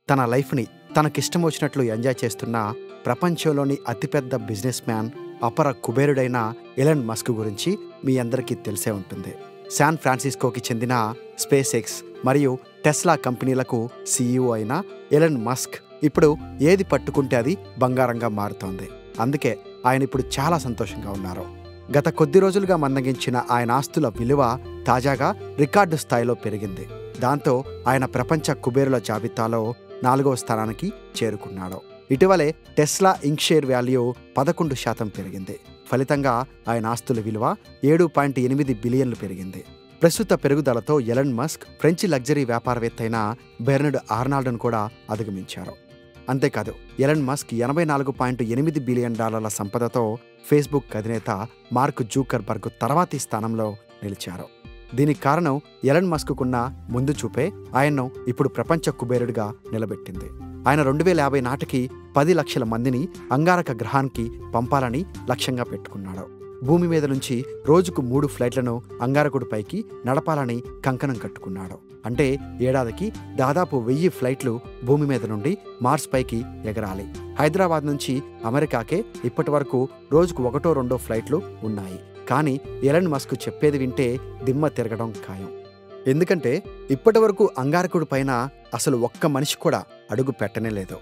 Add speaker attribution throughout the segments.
Speaker 1: తన లైఫ్ని తనకిష్టం వచ్చినట్లు ఎంజాయ్ చేస్తున్న ప్రపంచంలోని అతిపెద్ద బిజినెస్ మ్యాన్, అపర కుబేరుడైన ఎలన్ మస్క్ గురించి మీ అందరికీ తెలిసే ఉంటుంది. శాన్ ఫ్రాన్సిస్కోకి చెందిన స్పేస్ ఎక్స్ మరియు టెస్లా కంపెనీలకు సీఈఓ అయిన ఎలన్ మస్క్ ఇప్పుడు ఏది పట్టుకుంటే అది బంగారంగా మారుతోంది. అందుకే ఆయన ఇప్పుడు చాలా సంతోషంగా ఉన్నారు. గత కొద్ది రోజులుగా మందగించిన ఆయన ఆస్తుల విలువ తాజాగా రికార్డు స్థాయిలో పెరిగింది. దాంతో ఆయన ప్రపంచ కుబేరుల జాబితాలో 4వ స్థానానికి చేరుకున్నాడు. ఇటీవలే టెస్లా ఇంక్ షేర్ వాల్యూ 11% పెరిగింది. ఫలితంగా ఆయన ఆస్తుల విలువ 7.8 బిలియన్లు పెరిగింది. ప్రస్తుత పెరుగుదలతో ఎలన్ మస్క్ ఫ్రెంచ్ లగ్జరీ వ్యాపారవేత్త అయిన బెర్నార్డ్ ఆర్నాల్డ్ను కూడా అధిగమించారు. అంతేకాదు, ఎలన్ మస్క్ $84.8 బిలియన్ సంపదతో ఫేస్బుక్ అధినేత మార్క్ జూకర్బర్గ్ తర్వాతి స్థానంలో నిలిచారు. దీనికి కారణం ఎలన్ మస్కున్న ముందు చూపే ఆయన్ను ఇప్పుడు ప్రపంచ కుబేరుడిగా నిలబెట్టింది. ఆయన 2050 నాటికి 10 లక్షల మందిని అంగారక గ్రహానికి పంపాలని లక్ష్యంగా పెట్టుకున్నాడు. భూమి మీద నుంచి రోజుకు 3 ఫ్లైట్లను అంగారకుడిపైకి నడపాలని కంకణం కట్టుకున్నాడు. అంటే ఏడాదికి దాదాపు 1000 ఫ్లైట్లు భూమి మీద నుండి మార్స్ పైకి ఎగరాలి. హైదరాబాద్ నుంచి అమెరికాకే ఇప్పటి వరకు రోజుకు 1-2 ఫ్లైట్లు ఉన్నాయి. కానీ ఎలన్ మస్క్ చెప్పేది వింటే దిమ్మ తిరగడం ఖాయం. ఎందుకంటే ఇప్పటి వరకు అంగారకుడి పైన అసలు ఒక్క మనిషి కూడా అడుగు పెట్టనే లేదు.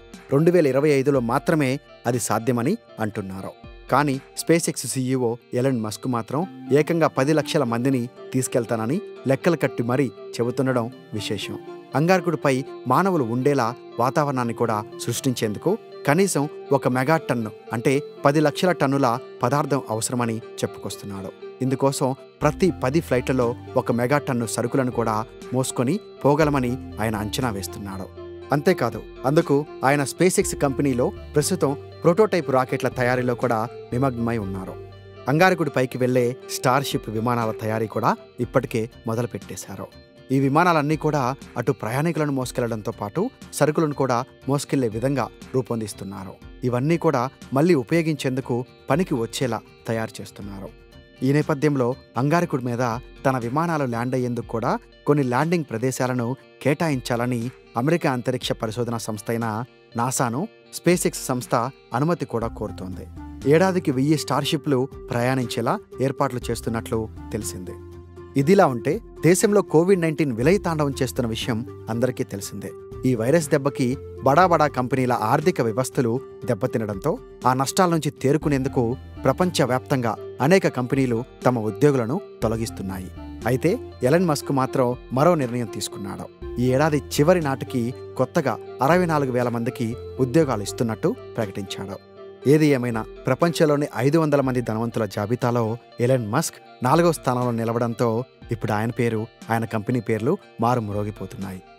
Speaker 1: 2025లో మాత్రమే అది సాధ్యమని అంటున్నారు. కానీ SpaceX CEO Elon Musk మాత్రం ఏకంగా 10 లక్షల మందిని తీసుకెళ్తానని లెక్కలు కట్టి మరీ చెబుతుండడం విశేషం. అంగారకుడిపై మానవులు ఉండేలా వాతావరణాన్ని కూడా సృష్టించేందుకు కనీసం 1 మెగాటన్ను అంటే 10 లక్షల టన్నుల పదార్థం అవసరమని చెప్పుకొస్తున్నాడు. ఇందుకోసం ప్రతి 10 ఫ్లైట్లలో 1 మెగాటన్ను సరుకులను కూడా మోసుకొని పోగలమని ఆయన అంచనా వేస్తున్నాడు. అంతేకాదు, అందుకు ఆయన స్పేస్ ఎక్స్ కంపెనీలో ప్రస్తుతం ప్రోటోటైప్ రాకెట్ల తయారీలో కూడా నిమగ్నమై ఉన్నారు. అంగారకుడి పైకి వెళ్లే స్టార్షిప్ విమానాల తయారీ కూడా ఇప్పటికే మొదలుపెట్టేశారు. ఈ విమానాలన్నీ కూడా అటు ప్రయాణికులను మోసుకెళ్లడంతో పాటు సరుకులను కూడా మోసుకెళ్లే విధంగా రూపొందిస్తున్నారు. ఇవన్నీ కూడా మళ్లీ ఉపయోగించేందుకు పనికి వచ్చేలా తయారు చేస్తున్నారు. ఈ నేపథ్యంలో అంగారకుడి మీద తన విమానాలు ల్యాండ్ అయ్యేందుకు కూడా కొన్ని ల్యాండింగ్ ప్రదేశాలను కేటాయించాలని అమెరికా అంతరిక్ష పరిశోధన సంస్థ అయిన నాసాను స్పేస్ ఎక్స్ సంస్థ అనుమతి కూడా కోరుతోంది. ఏడాదికి 1000 స్టార్షిప్లు ప్రయాణించేలా ఏర్పాట్లు చేస్తున్నట్లు తెలిసింది. ఇదిలా ఉంటే దేశంలో కోవిడ్-19 విలయతాండవం చేస్తున్న విషయం అందరికీ తెలిసిందే. ఈ వైరస్ దెబ్బకి బడా కంపెనీల ఆర్థిక వ్యవస్థలు దెబ్బతినడంతో ఆ నష్టాల నుంచి తేరుకునేందుకు ప్రపంచవ్యాప్తంగా అనేక కంపెనీలు తమ ఉద్యోగులను తొలగిస్తున్నాయి. అయితే ఎలన్ మస్క్ మాత్రం మరో నిర్ణయం తీసుకున్నాడు. ఈ ఏడాది చివరి నాటికి కొత్తగా 64,000 మందికి ఉద్యోగాలు ఇస్తున్నట్టు ప్రకటించాడు. ఏది ఏమైనా ప్రపంచంలోని 500 మంది ధనవంతుల జాబితాలో ఎలన్ మస్క్ 4వ స్థానంలో నిలవడంతో ఇప్పుడు ఆయన పేరు, ఆయన కంపెనీ పేర్లు మారుమ్రోగిపోతున్నాయి.